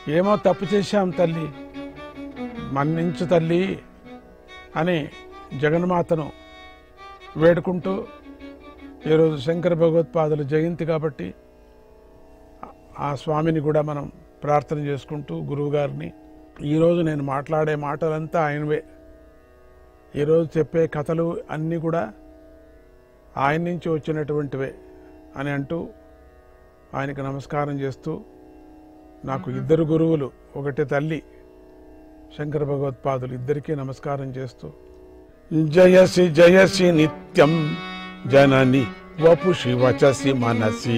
ఏమో తప్పు చేశాం తల్లి, మన్నించు తల్లి అని జగన్మాతను వేడుకుంటూ, ఈరోజు శంకర భగవత్పాదుల జయంతి కాబట్టి ఆ స్వామిని కూడా మనం ప్రార్థన చేసుకుంటూ, గురువుగారిని, ఈరోజు నేను మాట్లాడే మాటలంతా ఆయనవే, ఈరోజు చెప్పే కథలు అన్నీ కూడా ఆయన నుంచి వచ్చినటువంటివే అని అంటూ ఆయనకు నమస్కారం చేస్తూ, నాకు ఇద్దరు గురువులు, ఒకటి తల్లి శంకర భగవత్పాదులు, ఇద్దరికీ నమస్కారం చేస్తూ, జయసి జయసి నిత్యం జనని వపుషి వచసి మనసి,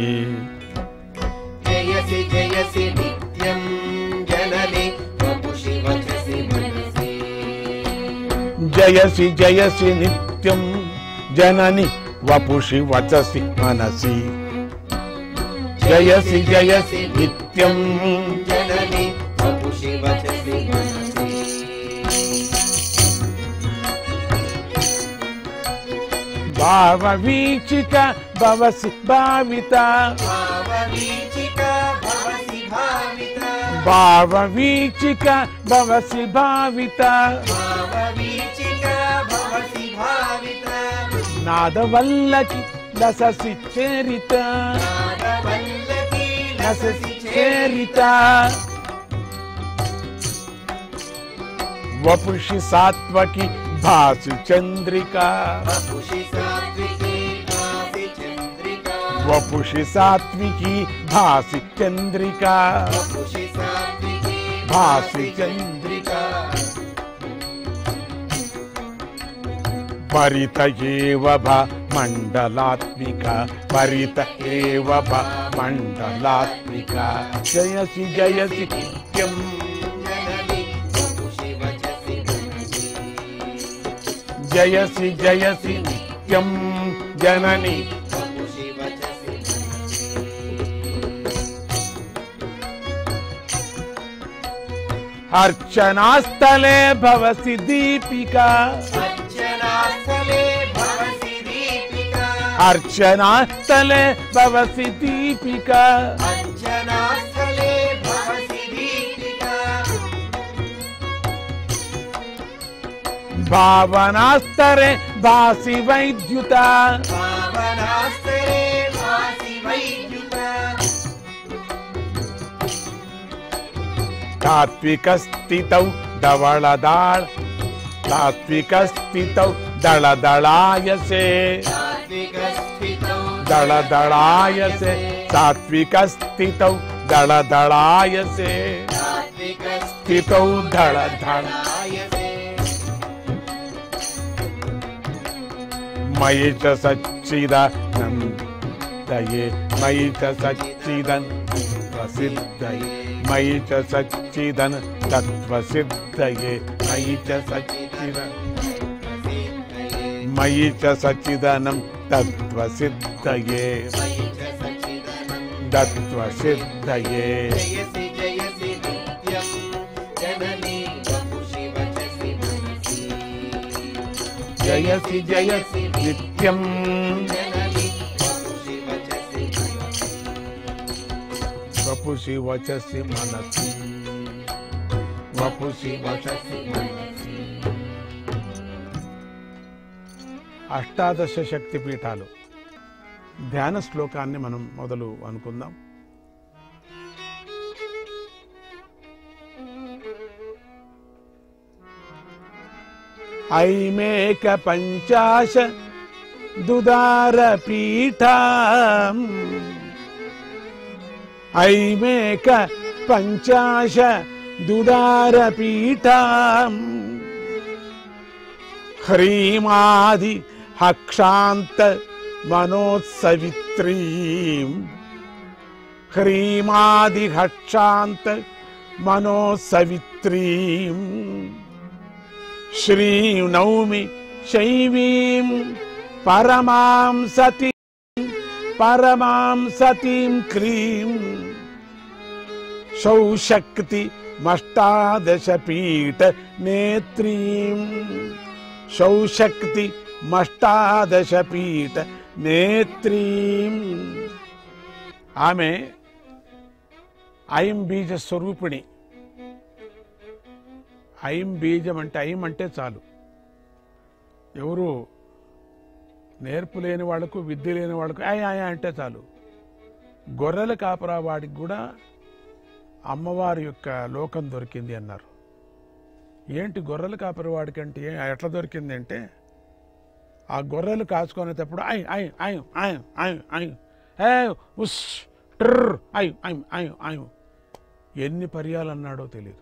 జయసి జయసి నిత్యం జనని వపుషి వచసి మనసి, జయసి జయసి నిత్యం జనని వపుషి వచసి మనసి, జయసి జయసి నిత్యం జనని వపుషి వచసి మనసి, భావవీచిక భవసి భావిత, భావవీచిక భవసి భావిత, భావవీచిక భవసి భావిత, భావవీచిక భవసి భావిత, నాదవల్లకి లససి చేరిత, నాదవల్లకి లససి లససి చేరిత, వపుషి సాత్వకి భాసి చంద్రిక, వపుషి సాత్వికి భాసి చంద్రిక, వపుషి సాత్వికి భాసి చంద్రిక, వపుషి సాత్వికి భాసి చంద్రిక, పరిత ఏవ భ మండలాత్మిక, పరిత ఏవ భ మండలాత్మిక, జయసి జయసి నిత్యం, జనని వపుషి వచసి మనసి, జయసి జయసి నిత్యం జనని వపుషి వచసి మనసి, అర్చనాస్థలే భవసి దీపిక, అర్చనాస్థలే భవసి దీపిక, అర్చనాస్థలే భవసి దీపిక, అర్చనాస్థలే భవసి దీపిక, భావనాస్తరే భాసి వైద్యుత, భావనాస్థలే భాసి వైద్యుత, తాత్విక స్థితౌ ధవళదాళ, తాత్విక స్థితౌ దళదళాయసే, సాత్విక స్థితౌ దళదళాయసే, సాత్విక స్థితౌ దళదళాయసే, సాత్విక స్థితౌ దళదళ, స్థితాయసే, మయి చ సచ్చిదానందయే, మయి చ సచ్చిదన్ ప్రసిద్ధయే, మయి చ సచ్చిదన్ తత్వసిద్ధయే, మయి చ సచ్చిదన్, మయి చ సచ్చిదనం తత్వసిద్ధయే, మయి చ సచ్చిదానందం తత్వసిద్ధయే, జయసి జయసి నిత్యం జనని వపుషి వచసి మనసి, జయసి జయసి నిత్యం, జనని వపుషి వచసి మనసి, వపుషి వచసి మనసి, వపుషి వచసి మనసి. అష్టాదశ శక్తి పీఠాలు ధ్యాన శ్లోకాన్ని మనం మొదలు అనుకుందాం. ఐమేక పంచాశ దుదార పీఠం, ఐమేక పంచాశ దుదార పీఠం, హ్రీమాది హక్షాంత మనోత్సవిత్రీం, హ్రీమాది హక్షాంత మనోత్సవిత్రీం, శ్రీం నౌమి శైవీం పరమాం సతి, పరమాం సతీం క్రీం, సౌశక్తి మష్టాదశ పీఠ నేత్రీం, సౌశక్తి మష్టాదశ పీఠ నేత్రీం. ఆమె ఐం బీజ స్వరూపిణి, ఐం బీజం అంటే ఐం అంటే చాలు. ఎవరు నేర్పు లేని వాళ్ళకు, విద్య లేని వాళ్ళకు ఆయా అంటే చాలు. గొర్రెల కాపరా వాడికి కూడా అమ్మవారి యొక్క లోకం దొరికింది అన్నారు. ఏంటి గొర్రెల కాపరి వాడికంటే ఎట్లా దొరికింది అంటే, ఆ గొర్రెలు కాచుకునేటప్పుడు ఐ ఐ ఐ ఐ ఐ ఐ ఏ ఉస్ ట్రర్ ఐ ఐ ఐ ఐ ఎన్ని పర్యాలు అన్నాడో తెలియదు.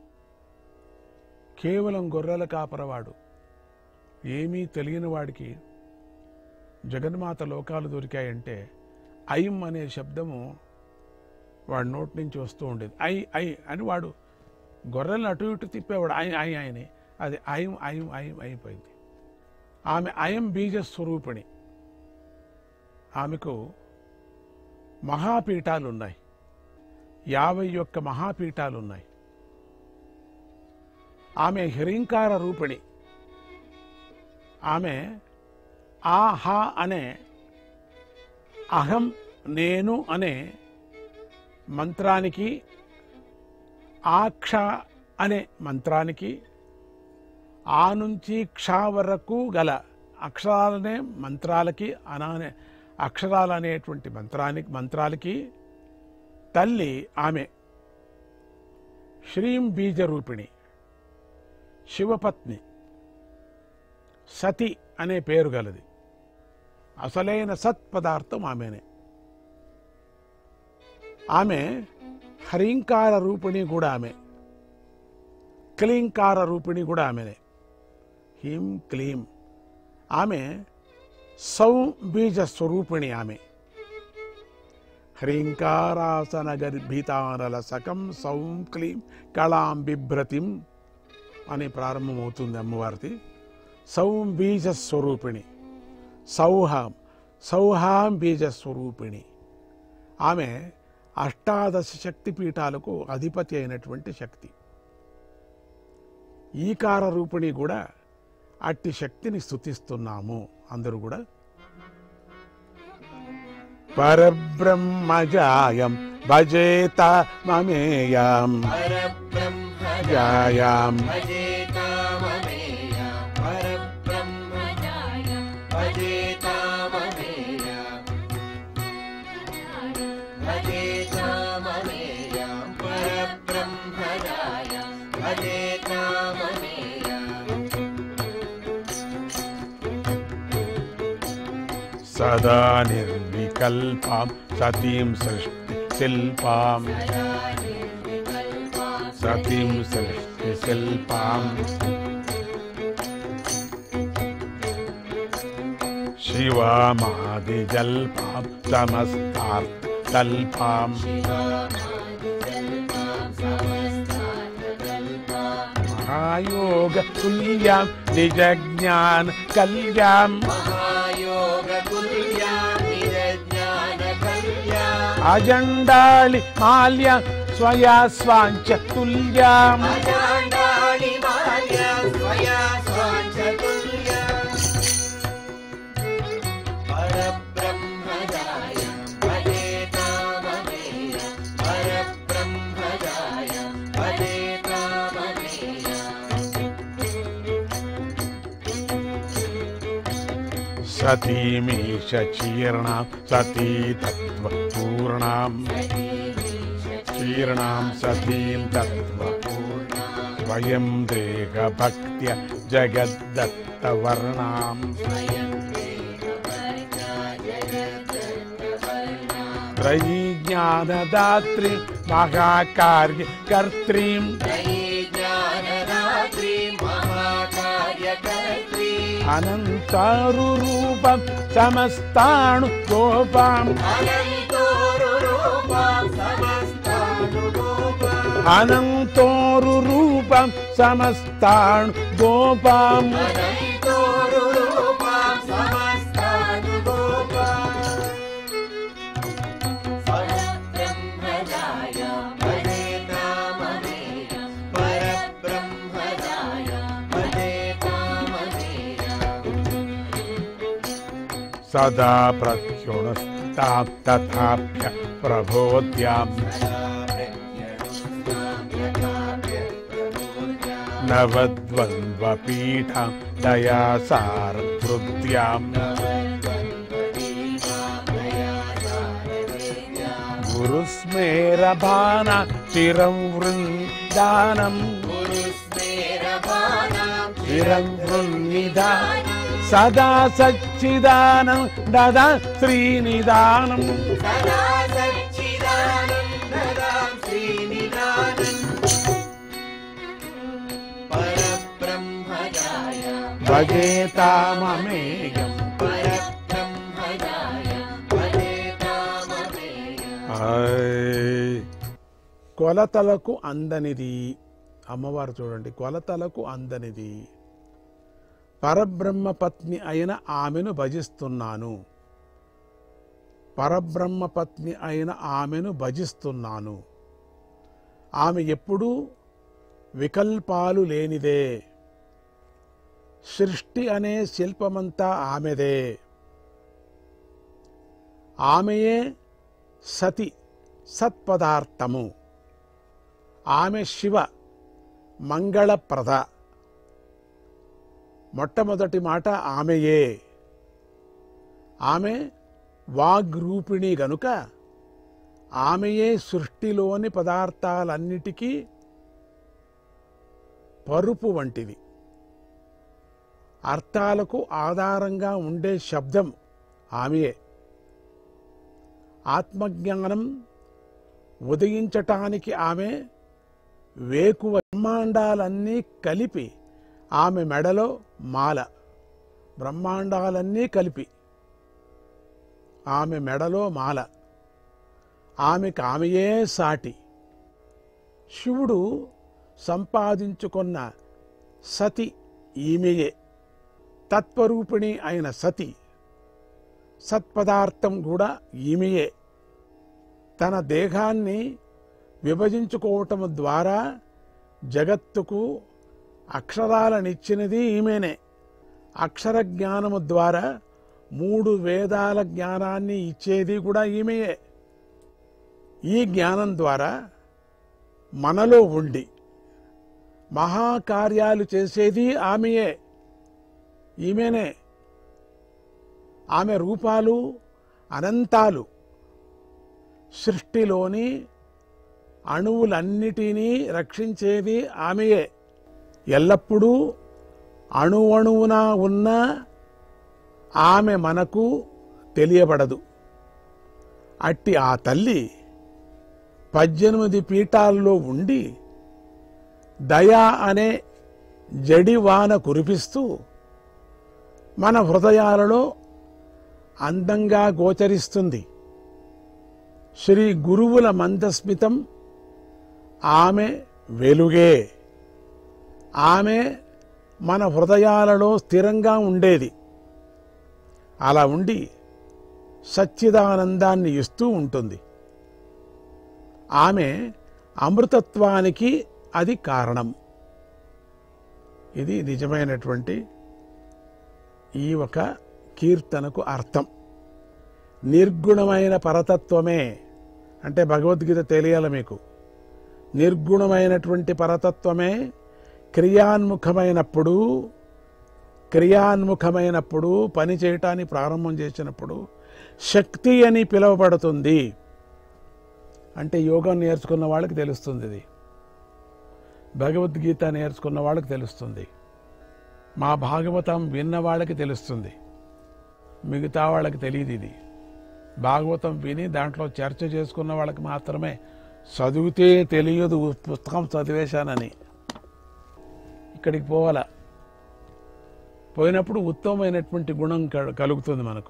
కేవలం గొర్రెల కాపరవాడు, ఏమీ తెలియని వాడికి జగన్మాత లోకాలు దొరికాయంటే ఐం అనే శబ్దము వాడి నోటి నుంచి వస్తూ ఉండేది. ఐ ఐ అని వాడు గొర్రెలను అటు ఇటు తిప్పేవాడు. ఐ ఐ అని అది ఐం ఐం ఐం అయిపోయింది. ఆమె ఐం బీజ స్వరూపిణి. ఆమెకు మహాపీఠాలు ఉన్నాయి, 51 మహాపీఠాలు ఉన్నాయి. ఆమె హ్రీంకార రూపిణి. ఆమె ఆహా అనే అహం నేను అనే మంత్రానికి, ఆక్ష అనే మంత్రానికి, ఆ నుంచి క్ష వరకు గల అక్షరాలనే మంత్రాలకి, అనానే అక్షరాలు అనేటువంటి మంత్రాలకి తల్లి ఆమె. శ్రీం బీజరూపిణి, శివపత్ని, సతి అనే పేరు గలది. అసలైన సత్పదార్థం ఆమెనే. ఆమె హ్రీంకార రూపిణి కూడా ఆమె, క్లీంకార రూపిణి కూడా ఆమెనే. హ్రీం క్లీం. ఆమె సౌం బీజ స్వరూపిణి. ఆమె హ్రీంకారాసన గర్భితానల సకం సౌం క్లీం కళాం బిభ్రతిం అని ప్రారంభమవుతుంది అమ్మవారిది. సౌం బీజ స్వరూపిణి, సౌహాం బీజ స్వరూపిణి. ఆమె అష్టాదశ శక్తి పీఠాలకు అధిపతి అయినటువంటి శక్తి. ఈకార రూపిణి కూడా అట్టి శక్తిని స్తుతిస్తున్నాము అందరూ కూడా. పరబ్రహ్మజాయం భజేత మమేయం, పరబ్రహ్మజాయం భజేత మమేయం, పరబ్రహ్మజాయం భజేత మమేయం, భజేత మమేయం, పరబ్రహ్మజాయం భజేత మమేయం. సదా నిర్వికల్పాం సతీం సృష్టి శిల్పాం, సతీం సృష్టి శిల్పాం, శివామాదిజల్పాం సమస్తార్థ కల్పాం, మహాయోగ తుల్యాం నిజ జ్ఞాన కల్యాం, అజండాళి మాల్య స్వయా స్వాంచ తుల్యాం, సతీమీశ చీర్ణాం సతీ తత్వపూర్ణాం, చీర్ణాం సతీం తత్వపూర్ణాం, వయం దేహ భక్త్య జగద్దత్తవర్ణాం, త్రయీ జ్ఞానదాత్రి మహాకార్యకర్త్రీం, అనంతారు రూపం సమస్తాను గోపాం, అనంతోరు రూపం సమస్తాను గోపాం, సదా ప్రత్యుణస్తాం తథాప్య ప్రబోధ్యాం, నవద్వంద్వపీఠాం దయాసారవృత్యాం గురుస్మేరభాన చిరం వృందానం చిరం వృన్నిధానం సదా సచ్చిదానం దదా శ్రీనిదానం భజేతామమేయం కొలతలకు అందనిది అమ్మవారు చూడండి, కొలతలకు అందనిది పరబ్రహ్మ పత్ని అయిన ఆమెను భజిస్తున్నాను. పరబ్రహ్మ పత్ని అయిన ఆమెను భజిస్తున్నాను. ఆమె ఎప్పుడూ వికల్పాలు లేనిదే. సృష్టి అనే శిల్పమంతా ఆమెదే. ఆమెయే సతి, సత్పదార్థము. ఆమె శివ, మంగళప్రద. మొట్టమొదటి మాట ఆమెయే. ఆమె వాగ్రూపిణి గనుక ఆమెయే సృష్టిలోని పదార్థాలన్నిటికీ పరుపు వంటిది. అర్థాలకు ఆధారంగా ఉండే శబ్దం ఆమెయే. ఆత్మజ్ఞానం ఉదయించటానికి ఆమె వేకువ. బ్రహ్మాండాలన్నీ కలిపి ఆమె మెడలో మాల. బ్రహ్మాండాలన్నీ కలిపి ఆమె మెడలో మాల. ఆమెకు ఆమెయే సాటి. శివుడు సంపాదించుకున్న సతి ఈమెయే. తత్వరూపిణి అయిన సతి, సత్పదార్థం కూడా ఈమెయే. తన దేహాన్ని విభజించుకోవటం ద్వారా జగత్తుకు అక్షరాలనిచ్చినది ఈమెనే. అక్షర జ్ఞానము ద్వారా 3 వేదాల జ్ఞానాన్ని ఇచ్చేది కూడా ఈమెయే. ఈ జ్ఞానం ద్వారా మనలో ఉండి మహాకార్యాలు చేసేది ఆమెయే, ఈమెనే. ఆమె రూపాలు అనంతాలు. సృష్టిలోని అణువులన్నిటినీ రక్షించేది ఆమెయే. ఎల్లప్పుడూ అణువణువున ఉన్న ఆమె మనకు తెలియబడదు. అట్టి ఆ తల్లి 18 పీఠాల్లో ఉండి దయా అనే జడివాన కురిపిస్తూ మన హృదయాలలో అందంగా గోచరిస్తుంది. శ్రీ గురువుల మందస్మితం ఆమె వెలుగే. ఆమె మన హృదయాలలో స్థిరంగా ఉండేది. అలా ఉండి సచ్చిదానందాన్ని ఇస్తూ ఉంటుంది. ఆమె అమృతత్వానికి అది కారణం. ఇది నిజమైనటువంటి ఈ ఒక కీర్తనకు అర్థం. నిర్గుణమైన పరతత్వమే అంటే భగవద్గీత తెలియాలి మీకు. నిర్గుణమైనటువంటి పరతత్వమే క్రియాన్ముఖమైనప్పుడు పని చేయటాన్ని ప్రారంభం చేసినప్పుడు శక్తి అని పిలువబడుతుంది. అంటే యోగం నేర్చుకున్న వాళ్ళకి తెలుస్తుంది. ఇది భగవద్గీత నేర్చుకున్న వాళ్ళకి తెలుస్తుంది. మా భాగవతం విన్న వాళ్ళకి తెలుస్తుంది. మిగతా వాళ్ళకి తెలియదు. ఇది భాగవతం విని దాంట్లో చర్చ చేసుకున్న వాళ్ళకి మాత్రమే. చదివితే తెలియదు పుస్తకం చదివేశానని. ఇక్కడికి పోవాల. పోయినప్పుడు ఉత్తమమైనటువంటి గుణం కలుగుతుంది మనకు.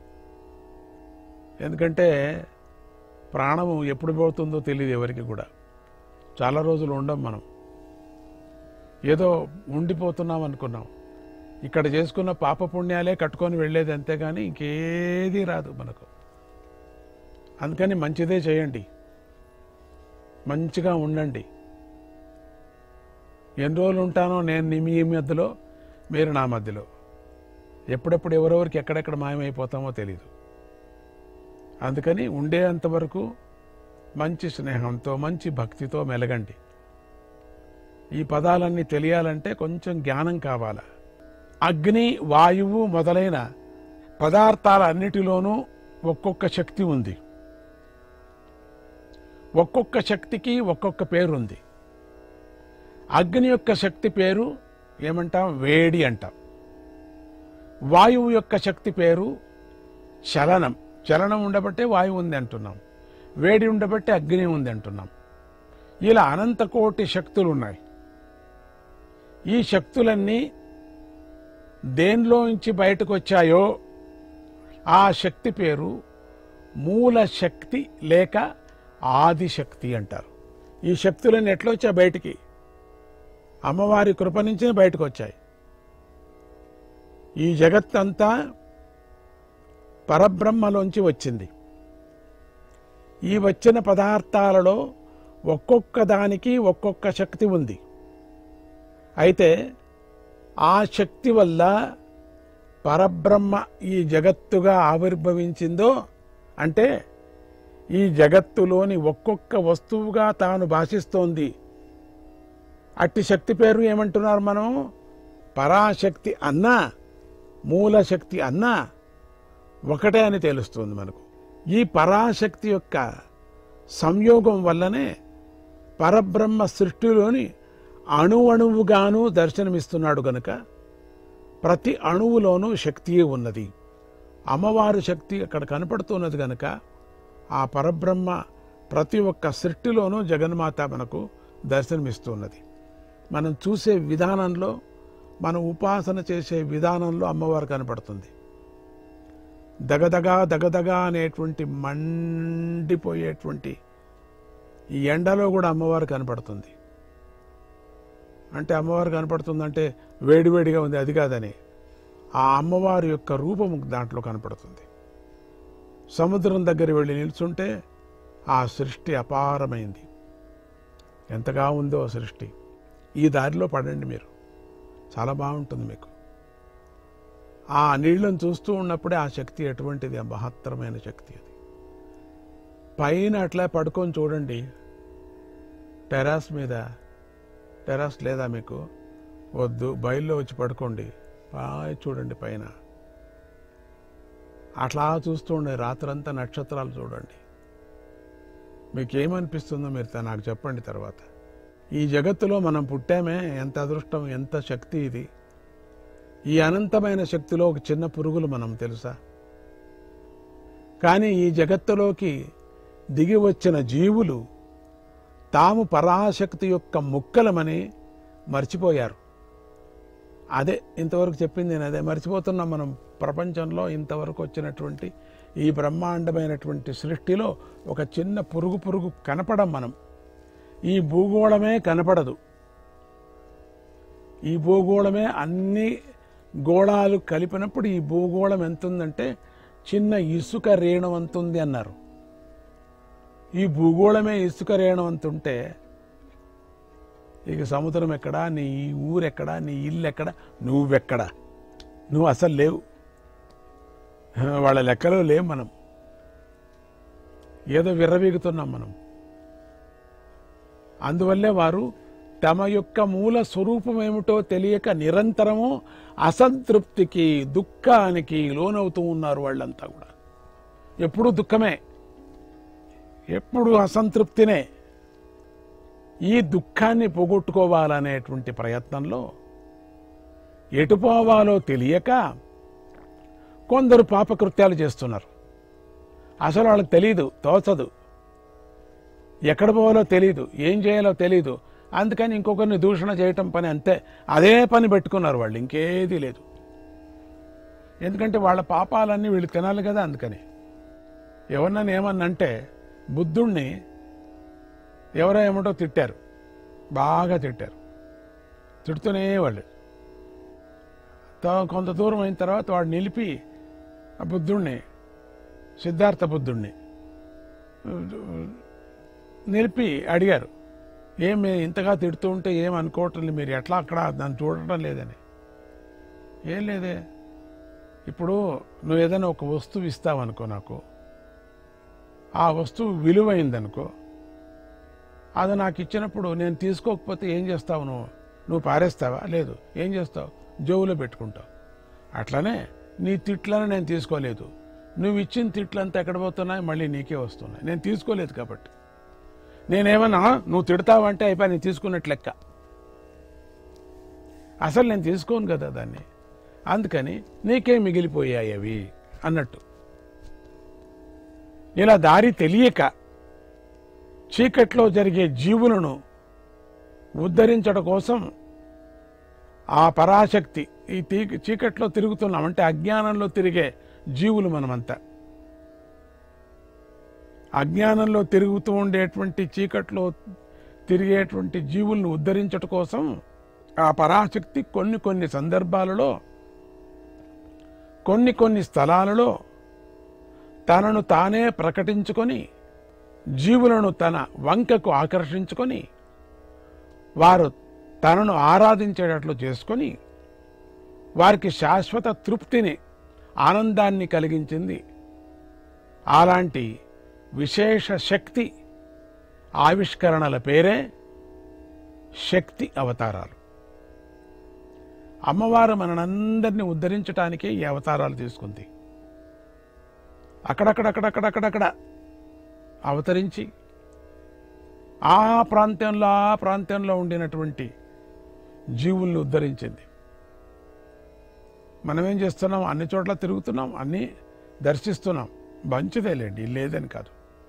ఎందుకంటే ప్రాణము ఎప్పుడు పోతుందో తెలియదు ఎవరికి కూడా. చాలా రోజులు ఉండం మనం. ఏదో ఉండిపోతున్నాం అనుకున్నాం. ఇక్కడ చేసుకున్న పాపపుణ్యాలే కట్టుకొని వెళ్ళేది, అంతేగాని ఇంకేదీ రాదు మనకు. అందుకని మంచిదే చేయండి, మంచిగా ఉండండి. ఎన్ని రోజులు ఉంటానో నేను మీ మధ్యలో, మీరు నా మధ్యలో. ఎప్పుడెప్పుడు ఎవరెవరికి ఎక్కడెక్కడ మాయమైపోతామో తెలీదు. అందుకని ఉండేంతవరకు మంచి స్నేహంతో మంచి భక్తితో మెలగండి. ఈ పదాలన్నీ తెలియాలంటే కొంచెం జ్ఞానం కావాలి. అగ్ని, వాయువు మొదలైన పదార్థాలన్నిటిలోనూ ఒక్కొక్క శక్తి ఉంది. ఒక్కొక్క శక్తికి ఒక్కొక్క పేరుంది. అగ్ని యొక్క శక్తి పేరు ఏమంటాం? వేడి అంటాం. వాయువు యొక్క శక్తి పేరు చలనం. చలనం ఉండబట్టే వాయువు ఉంది అంటున్నాం. వేడి ఉండబట్టే అగ్ని ఉంది అంటున్నాం. ఇలా అనంతకోటి శక్తులు ఉన్నాయి. ఈ శక్తులన్నీ దేనిలోంచి బయటకు వచ్చాయో ఆ శక్తి పేరు మూల శక్తి లేక ఆదిశక్తి అంటారు. ఈ శక్తులన్నీ ఎట్లా వచ్చాయి బయటికి? అమ్మవారి కృప నుంచే బయటకు వచ్చాయి. ఈ జగత్తంతా పరబ్రహ్మలోంచి వచ్చింది. ఈ వచ్చిన పదార్థాలలో ఒక్కొక్క దానికి ఒక్కొక్క శక్తి ఉంది. అయితే ఆ శక్తి వల్ల పరబ్రహ్మ ఈ జగత్తుగా ఆవిర్భవించిందో, అంటే ఈ జగత్తులోని ఒక్కొక్క వస్తువుగా తాను భాషిస్తోంది. అట్టి శక్తి పేరు ఏమంటున్నారు మనం? పరాశక్తి అన్నా మూలశక్తి అన్నా ఒకటే అని తెలుస్తుంది మనకు. ఈ పరాశక్తి యొక్క సంయోగం వల్లనే పరబ్రహ్మ సృష్టిలోని అణువణువుగాను దర్శనమిస్తున్నాడు గనుక ప్రతి అణువులోనూ శక్తియే ఉన్నది. అమ్మవారు శక్తి అక్కడ కనపడుతున్నది గనుక ఆ పరబ్రహ్మ ప్రతి ఒక్క సృష్టిలోనూ జగన్మాత మనకు దర్శనమిస్తున్నది. మనం చూసే విధానంలో, మనం ఉపాసన చేసే విధానంలో అమ్మవారు కనపడుతుంది. దగదగా దగదగా అనేటువంటి మండిపోయేటువంటి ఈ ఎండలో కూడా అమ్మవారు కనపడుతుంది. అంటే అమ్మవారు కనపడుతుందంటే వేడివేడిగా ఉంది అది కాదని, ఆ అమ్మవారి యొక్క రూపము దాంట్లో కనపడుతుంది. సముద్రం దగ్గర వెళ్ళి నిల్చుంటే ఆ సృష్టి అపారమైంది. ఎంతగా ఉందో ఆ సృష్టి. ఈ దారిలో పడండి మీరు, చాలా బాగుంటుంది మీకు. ఆ నీళ్లను చూస్తూ ఉన్నప్పుడే ఆ శక్తి ఎటువంటిది, ఆ మహత్తరమైన శక్తి అది. పైన అట్లా పడుకొని చూడండి, టెర్రస్ మీద. టెర్రస్ లేదా మీకు? వద్దు, బయల్లో వచ్చి పడుకోండి, చూడండి పైన. అట్లా చూస్తూ ఉండే రాత్రంతా నక్షత్రాలు చూడండి. మీకేమనిపిస్తుందో మీరు నాకు చెప్పండి తర్వాత. ఈ జగత్తులో మనం పుట్టామే, ఎంత అదృష్టం, ఎంత శక్తి ఇది. ఈ అనంతమైన శక్తిలో ఒక చిన్న పురుగులు మనం, తెలుసా? కానీ ఈ జగత్తులోకి దిగి వచ్చిన జీవులు తాము పరాశక్తి యొక్క ముక్కలమని మర్చిపోయారు. అదే ఇంతవరకు చెప్పింది నేను, అదే మర్చిపోతున్నాం మనం. ప్రపంచంలో ఇంతవరకు వచ్చినటువంటి ఈ బ్రహ్మాండమైనటువంటి సృష్టిలో ఒక చిన్న పురుగు కనపడం మనం. ఈ భూగోళమే కనపడదు. ఈ భూగోళమే అన్ని గోళాలు కలిపినప్పుడు ఈ భూగోళం ఎంతుందంటే చిన్న ఇసుక రేణు అంతుంది అన్నారు. ఈ భూగోళమే ఇసుక రేణు అంతుంటే ఇక సముద్రం ఎక్కడా, నీ ఊరెక్కడా, నీ ఇల్లు ఎక్కడా, నువ్వెక్కడా? నువ్వు అసలు లేవు, వాళ్ళ లెక్కలో లేవు మనం. ఏదో విర్రవీగుతున్నాం మనం. అందువల్లే వారు తమ యొక్క మూల స్వరూపం ఏమిటో తెలియక నిరంతరము అసంతృప్తికి, దుఃఖానికి లోనవుతూ ఉన్నారు. వాళ్ళంతా కూడా ఎప్పుడూ దుఃఖమే, ఎప్పుడు అసంతృప్తినే. ఈ దుఃఖాన్ని పోగొట్టుకోవాలనేటువంటి ప్రయత్నంలో ఎటు పోవాలో తెలియక కొందరు పాపకృత్యాలు చేస్తున్నారు. అసలు వాళ్ళకి తెలీదు, తోచదు, ఎక్కడ పోవాలో తెలీదు, ఏం చేయాలో తెలీదు. అందుకని ఇంకొకరిని దూషణ చేయటం పని, అంతే. అదే పని పెట్టుకున్నారు వాళ్ళు, ఇంకేదీ లేదు. ఎందుకంటే వాళ్ళ పాపాలన్నీ వీళ్ళు తినాలి కదా. అందుకని ఎవరినైనా ఏమన్నంటే, బుద్ధుణ్ణి ఎవరో ఏమిటో తిట్టారు, బాగా తిట్టారు. తిడుతూనే వాళ్ళు కొంత దూరం అయిన తర్వాత వాడు నిలిపి ఆ బుద్ధుణ్ణి, సిద్ధార్థ బుద్ధుణ్ణి నిలిపి అడిగారు, ఏమి ఇంతగా తిడుతూ ఉంటే ఏం అనుకోవటం, మీరు ఎట్లా అక్కడ నన్ను చూడటం లేదని. ఏం లేదే, ఇప్పుడు నువ్వు ఏదైనా ఒక వస్తువు ఇస్తావనుకో నాకు, ఆ వస్తువు విలువైందనుకో, అది నాకు ఇచ్చినప్పుడు నేను తీసుకోకపోతే ఏం చేస్తావు? నువ్వు పారేస్తావా? లేదు. ఏం చేస్తావు? జోబులో పెట్టుకుంటావు. అట్లనే నీ తిట్లను నేను తీసుకోలేదు. నువ్వు ఇచ్చిన తిట్లంతా ఎక్కడ పోతున్నాయి? మళ్ళీ నీకే వస్తున్నాయి. నేను తీసుకోలేదు కాబట్టి. నేనేమన్నా నువ్వు తిడతావంటే అయిపోయి నేను తీసుకున్నట్లు లెక్క. అసలు నేను తీసుకోను కదా దాన్ని. అందుకని నీకే మిగిలిపోయాయి అవి అన్నట్టు. ఇలా దారి తెలియక చీకట్లో జరిగే జీవులను ఉద్ధరించడం కోసం ఆ పరాశక్తి ఈ చీకట్లో తిరుగుతున్నాం అంటే అజ్ఞానంలో తిరిగే జీవులు మనమంతా. అజ్ఞానంలో తిరుగుతూ ఉండేటువంటి చీకట్లో తిరిగేటువంటి జీవులను ఉద్ధరించడం కోసం ఆ పరాశక్తి కొన్ని సందర్భాలలో కొన్ని స్థలాలలో తనను తానే ప్రకటించుకొని జీవులను తన వంకకు ఆకర్షించుకొని వారు తనను ఆరాధించేటట్లు చేసుకొని వారికి శాశ్వత తృప్తిని ఆనందాన్ని కలిగించింది. అలాంటి విశేష శక్తి ఆవిష్కరణల పేరే శక్తి అవతారాలు. అమ్మవారు మనందరినీ ఉద్ధరించడానికే ఈ అవతారాలు తీసుకుంది. అక్కడక్కడ అవతరించి ఆ ప్రాంతంలో ఉండినటువంటి జీవుల్ని ఉద్ధరించింది. మనమేం చేస్తున్నాం? అన్ని చోట్ల తిరుగుతున్నాం, అన్నీ దర్శిస్తున్నాం. మంచిదేలేండి, లేదని కాదు.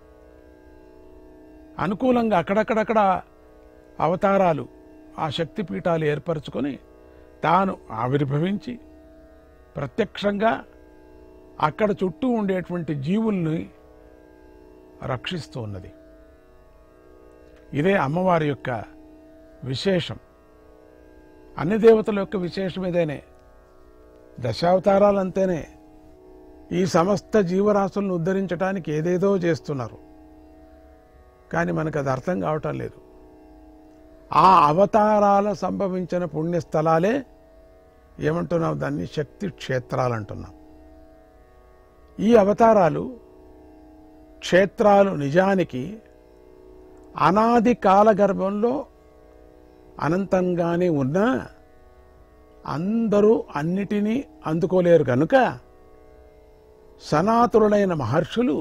అనుకూలంగా అక్కడక్కడ అవతారాలు ఆ శక్తిపీఠాలు ఏర్పరచుకొని తాను ఆవిర్భవించి ప్రత్యక్షంగా అక్కడ చుట్టూ ఉండేటువంటి జీవుల్ని రక్షిస్తూ ఉన్నది. ఇదే అమ్మవారి యొక్క విశేషం. అన్ని దేవతల యొక్క విశేషం ఇదేనే. దశావతారాలు అంతేనే. ఈ సమస్త జీవరాశులను ఉద్ధరించడానికి ఏదేదో చేస్తున్నారు, కానీ మనకు అది అర్థం కావటం లేదు. ఆ అవతారాలు సంభవించిన పుణ్యస్థలాలే ఏమంటున్నాం? దాన్ని శక్తి క్షేత్రాలు అంటున్నాం. ఈ అవతారాలు క్షేత్రాలు నిజానికి అనాది కాలగర్భంలో అనంతంగానే ఉన్నా అందరూ అన్నిటినీ అందుకోలేరు కనుక సనాతనులైన మహర్షులు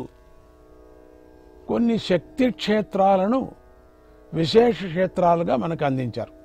కొన్ని శక్తి క్షేత్రాలను విశేష క్షేత్రాలుగా మనకు అందించారు.